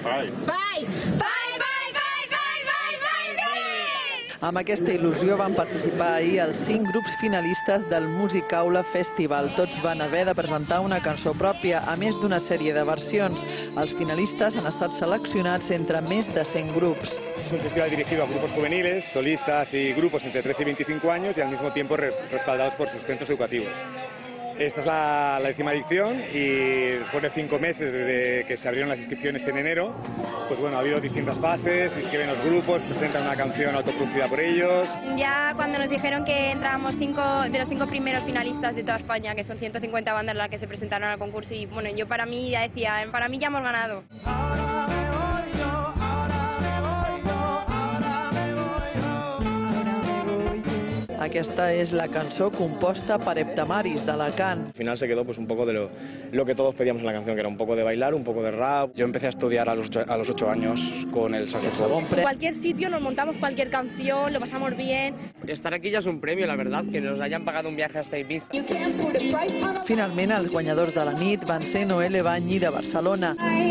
Amb aquesta il·lusió van participar ahir els 5 grups finalistes del Musicaula Festival. Tots van haver de presentar una cançó pròpia, a més d'una sèrie de versions. Els finalistes han estat seleccionats entre més de 100 grups. Es un festival dirigido a grupos juveniles, solistas y grupos entre 13 y 25 años y al mismo tiempo respaldados por sus centros educativos. Esta es la 10ª edición y después de 5 meses desde que se abrieron las inscripciones en enero, pues bueno, ha habido distintas fases, se inscriben los grupos, presentan una canción autoproducida por ellos. Ya cuando nos dijeron que entrábamos de los 5 primeros finalistas de toda España, que son 150 bandas las que se presentaron al concurso, y bueno, yo para mí ya decía, para mí ya hemos ganado. Aquesta és la cançó composta per Heptamaris, d'Alacant. Al final se quedó pues un poco de lo que todos pedíamos en la canción, que era un poco de bailar, un poco de rap. Yo empecé a estudiar a los 8 años con el saxofón. En cualquier sitio nos montamos cualquier canción, lo pasamos bien. Estar aquí ya es un premio, la verdad, que nos hayan pagado un viaje hasta Ibiza. Finalment, els guanyadors de la nit van ser Noel Evanyi de Barcelona.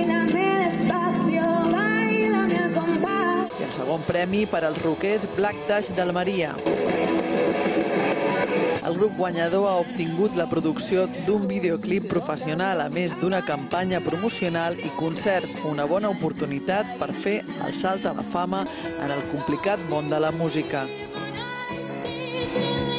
I el segon premi per als roquers Black Dash d'Almeria. El grup guanyador ha obtingut la producció d'un videoclip professional, a més d'una campanya promocional i concerts, una bona oportunitat per fer el salt a la fama en el complicat món de la música.